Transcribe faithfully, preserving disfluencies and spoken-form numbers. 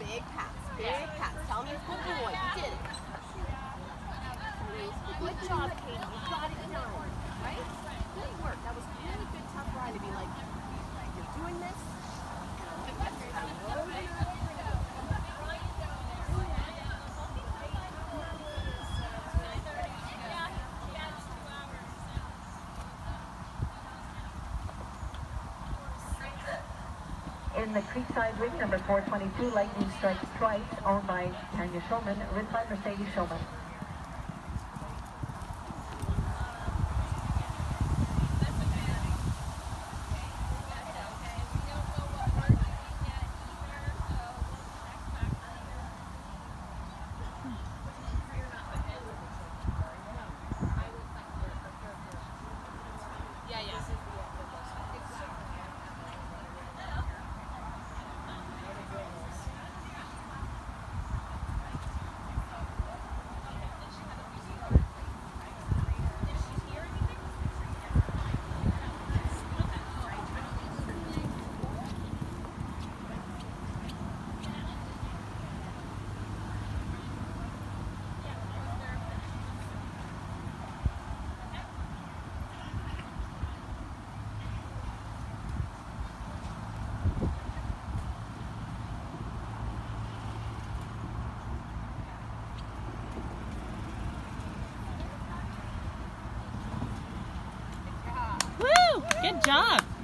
Big pats, big pats. Tell me, good boy, you did it. Good job, Katie. You got it done. Right? Good work. That was a really good, tough ride to be like, you're doing this. In the Creekside Ring, number four twenty-two, Lightning Strikes Twice, owned by Tanya Schulman, ridden by Mercedes Schulman. Yeah, yeah. Woo! Good job.